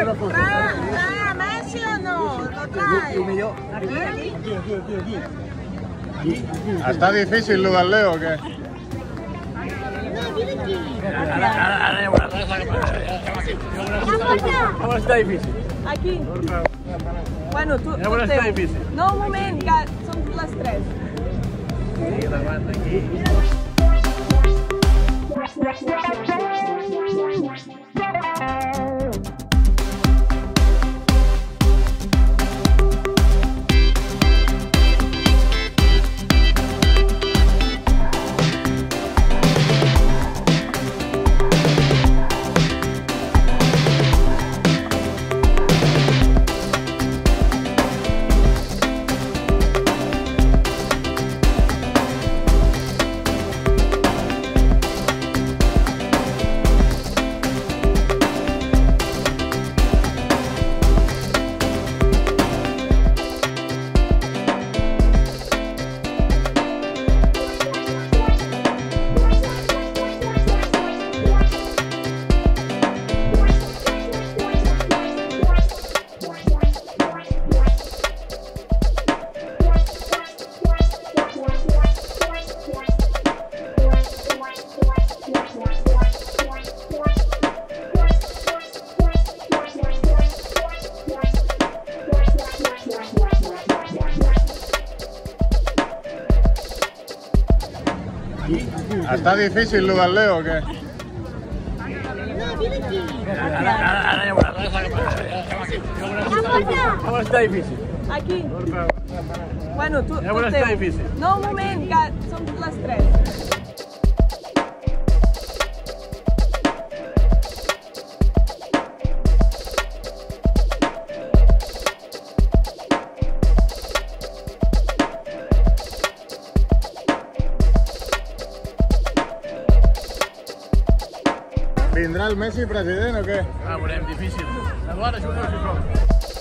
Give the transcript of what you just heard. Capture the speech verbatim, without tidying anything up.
¿Trae, trae a Messi o no? ¿Lo trae? Aquí, aquí, aquí, aquí, aquí. ¿Está difícil lugar, Leo, o qué? ¿Cómo está difícil? Aquí. Bueno, tú. ¿Cómo está difícil? No, un momento, son las tres. Sí, la banda aquí. ¿Está difícil lugar, Leo, o qué? ¿Cómo está difícil? Aquí. Bueno, tú. ¿Cómo está difícil? No, un momento, son las tres. ¿Vindrà el Messi president o què? Ah, veurem, difícil. Eduard, això no és això.